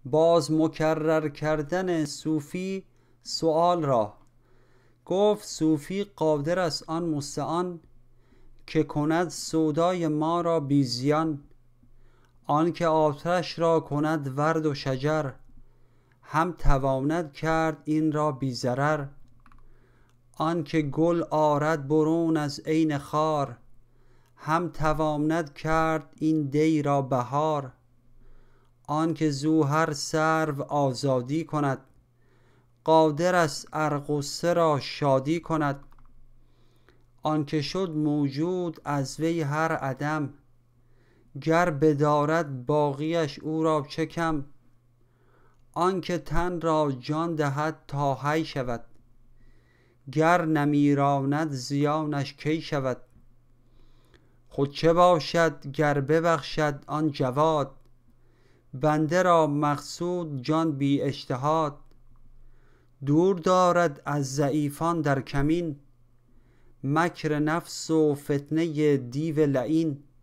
باز مکرر کردن صوفی سؤال را. گفت صوفی قادر است آن مستعان، که کند سودای ما را بی زیان. آن که آتش را کند ورد و شجر، هم تواند کرد این را بی ضرر. آن که گل آرد برون از عین خار، هم تواند کرد این دی را بهار. آن که زو هر سرو آزادی کند، قادر است ارغسه را شادی کند. آن که شد موجود از وی هر عدم، گر بدارد باقیش او را چه کم. آن که تن را جان دهد تا حی شود، گر نمیراند زیانش کی شود. خود چه باشد گر ببخشد آن جواد، بنده را مقصود جان بی اجتهاد. دور دارد از ضعیفان در کمین، مکر نفس و فتنه دیو لعین.